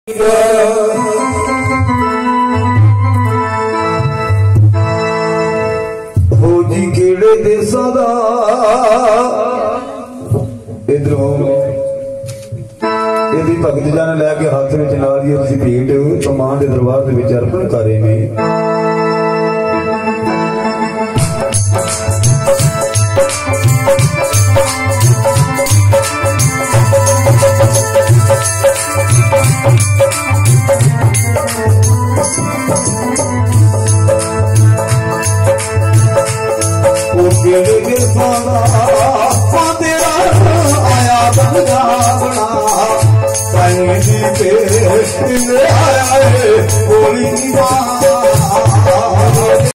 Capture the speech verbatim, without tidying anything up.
हो जी केड़े देसा दा इधरों यदि भगत जन लैके हाथ में ला दी उसी भेंट तो मां के दरबार के विच अर्पण कर रहे हैं। आया बंदा बना आया है बोली